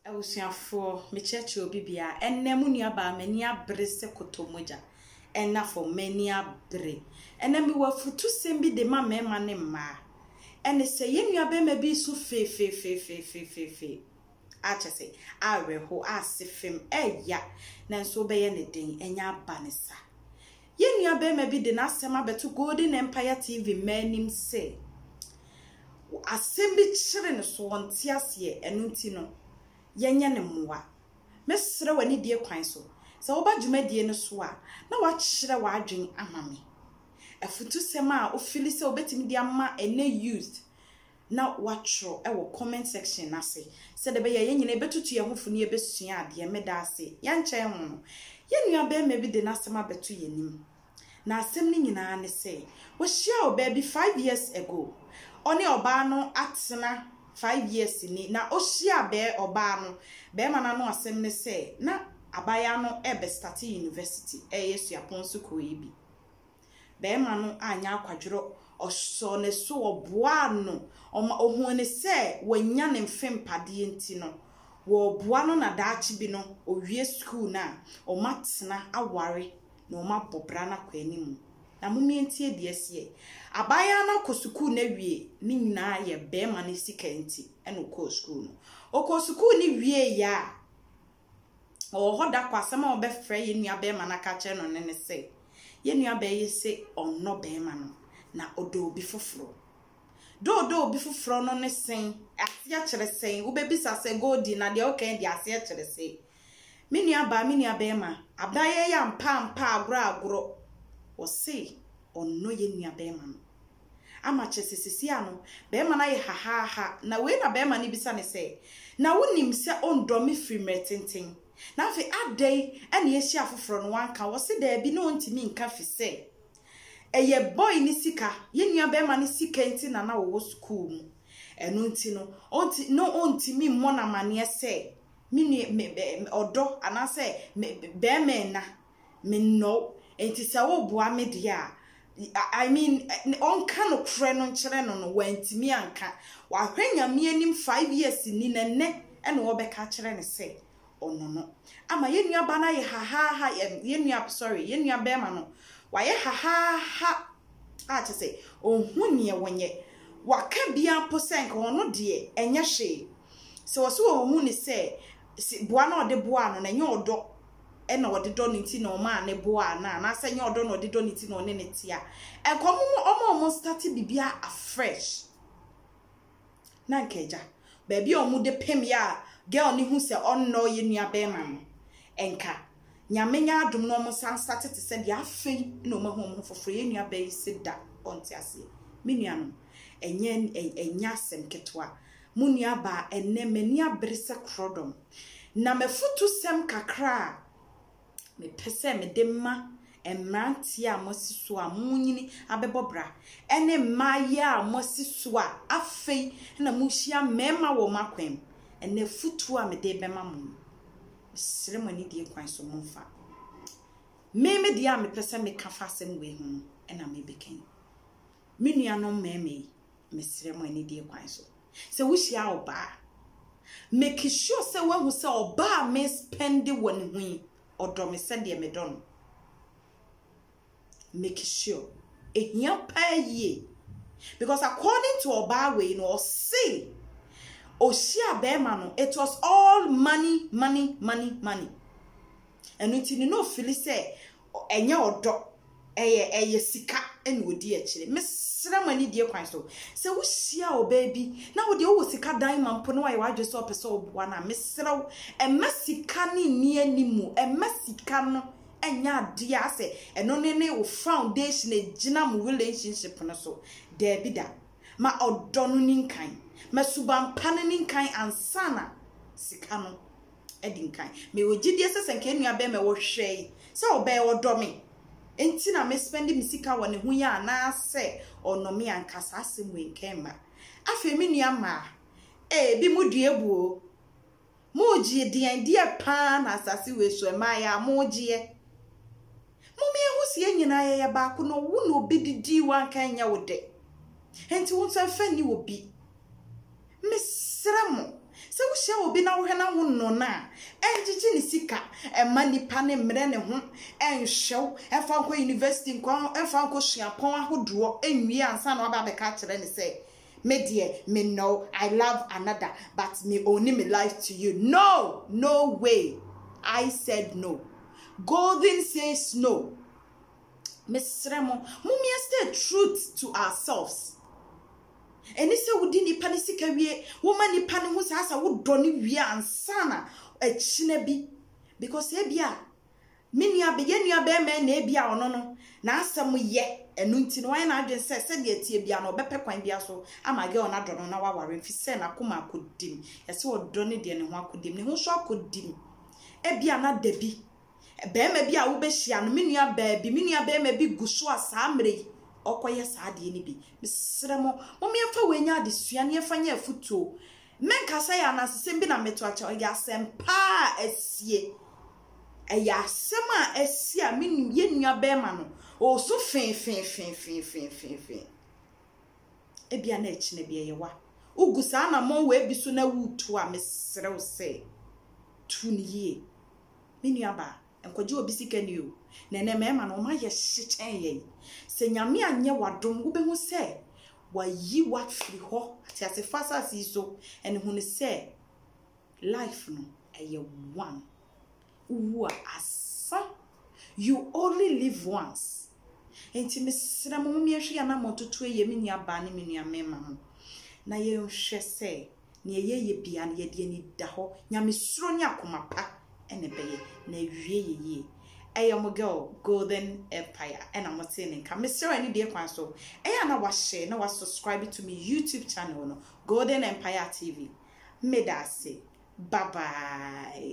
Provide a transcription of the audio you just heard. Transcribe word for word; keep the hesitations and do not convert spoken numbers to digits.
Awusiafo me cheche obi bia enne mu nuaba mani abre se kotomoja enna for mani abre enna mi wafutu sembi de ma mema ne ma enne se ye nuaba ma bi su fe fe fe fe fe fe fe acha se aweho asefem eya nanso be ye ne den enya aba ne sa ye nuaba ma bi de na asema beto Golden Empire T V manim se asembi chire ne so wonte ase enu nti no yenya ne mmoa mesere wani die kwan so se wo ba dwumadie no so a na wa kyere wa adwen amame afutu sema ofili se obetimi dia ma ene used na watro e wo comment section na se se de be ye nyina betutu ye hofu ne ebesua ade meda ase ya nkyɛn ho no ye nua be ma bi de na asema betu yenim na asem ni nyina ne se wo hia o baby five years ago oni oba no atena five years ni na ohia be oba no be mana no asem ne say na abaya no ebe start university e yesu aponso ko ebi be ma no anya akwadworo oso ne so oboa no ohun ne say wanya ne mfempade enti no wo boa no na daachi bi no owie school na o matena aware na o mabobra na kwa animu na mumienti ediesie abaya na ko school na wie ni nyina ye be ma ne sika enti eno ko school no o ko school ni wie ya o hoda kwa sama obe frɛ ye nua be ma na ka che no ne ne se ye nua be ye se onno be ma no na odo obi foforo do do obi foforo no ne sen ase a kyere sen wo be bisa se Golden na de okay de ase a kyere se me nua ba me nua be ma abaya ya mpa mpa agro agro o se onno ye nua be ma no ama chesesisi ano be ma na ye ha ha ha na we na be ma ni bisa ne se na wonim se ondo me free metenten na afi adai ene ye hia foforo no wanka wo se da bi no ntimi nka fi se eye boy ni sika ye nua be ma ni sika enti na na wo school mu eno enti no onti no ontimi mo na mane se mi ni odo ana se be me na me no enti se wo boa me dia I mean on kan no kre no nkere no no wantimi anka wa hwanya me anim five years ni na ne ene wo be ka kere ne se ono no ama ye nua ba na ye ha ha ha ye nua sorry ye nua be ma no wa ye ha ha ha a che se ohun ne wonye wa ka bia posenk ono de enye hwe se wo so ohun ne se boa na ode boa no na nye odo ena ode do nti na o ma ne boa na na se nye odo na ode do nti na one ne tia enkomo omo omo start bibia afresh na nkeja baby omo de pem ya girl ni hu se onno ye nua be ma no enka nyamenya adom no omo san start te se de afei na omo hu omo foforo ye nua be se da onti ase me nua no enye enya sem ketwa mu nua ba enne mani abrese krodom na mefutu sem kakra me pese me demma emranti a mosiso a munyini abebobra ene maye a mosiso a afei na muhia mema wo makwem ene futu a me de bema mu seremoni die kwan so mumfa me me dia me pese me kafa sem we hu ena me beken me nua no meme me seremoni die kwan so se wuhia oba make sure se we hu se oba me spend won hu odo me send ye me don make sure ehia pa ye because according to oba we no say oshia be ma no it was all money money money money and until no feel say enye odo eye eye sika ene odi a kire mesra mani die kwan so se wo hia o baby na wo de wo sika dan mampo no wa wadwe so pese oboa na mesra wo e masika ni ni animu e masika no enya ade ase eno ne ne wo foundation e gina mu relationship no so there bi da ma odo no ni nkan masuban pan ni nkan ansana sika no e di nkan me wo gidie sese nkan nua be me wo hwe se obe odo me enti na me spend mi sika woni hu ya na se ono me ankasa asem we nkema afa mi nua ma e bi mu due buo mu gie dian die pa na asase we so ma ya mu gie mu me hu se nyina ya ba ko no wo no bi didi wan kan nya wo de enti wo so fa ni wo bi mesra mo se wo hye obi na wo hwe na wo no na enjiji ni sika ema nipa ne mre ne ho enhwew efa ko university nko efa ko hyeapon ahodo enwie ansa na oba be ka kire ne se me dear me know I love another but me only me life to you. No, no way. I said no. Golden says no. Miss Remo, mummy stay truth to ourselves. And this would ni panisika we woman ni pani who says I would doni we and sana a chinebi because ebia minia begin your bear man ebia or no na some ye and nuntin why na just said said ye tibia no bepe kwan bia so ama girl na dono na waware fi se na kuma kodim yesi wo doni de ne ho akodim ne ho so akodim ebia na dabi beema bi a wo be hia no menua baabi menua beema bi guso asamre okoye saade ni bi mesremo mo me fa wenya adesua ne fa nya afutuo menka sa ya na sesem bi na meto acha ya sempa asie eya sema asia menu yenua beema no o so fen fen fen fen fen fen fen ebia na echi na bia yewa ugusa na mo we bi so na wutu a mesrew se tuniye menua ba enkoje obi sika ni o na na mema no ma ye hyechen ye se nyame anye wadom wo be hu se wayi wa firi ho ati ase fasa si so ene hu ne se life no eye one uwa asa you only live once enti mesra mo me hwe ya na mototo ye me nia ba ne me nia mema ho na ye hwe se ne ye ye bia ne ye de ni da ho nyame suro nya komapa ene beye na wie ye ayom girl Golden Empire and I'm not saying come Mister any day kwan so eya na wa share na wa subscribe to me YouTube channel no Golden Empire T V me da say bye bye.